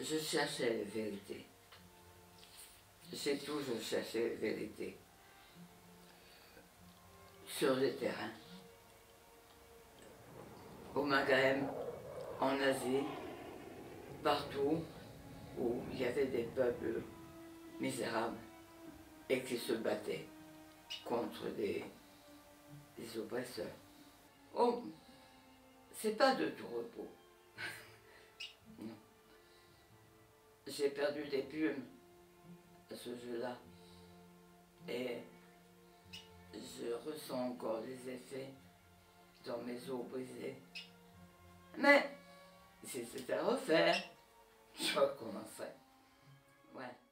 je cherchais les vérités. J'ai toujours cherché les vérités. Sur le terrain. Au Maghreb, en Asie, partout où il y avait des peuples misérables et qui se battaient contre des oppresseurs. Oh, c'est pas de tout repos. Non. J'ai perdu des plumes à ce jeu-là. Et je ressens encore les effets dans mes os brisés. Mais si c'était à refaire, je recommencerais. Ouais.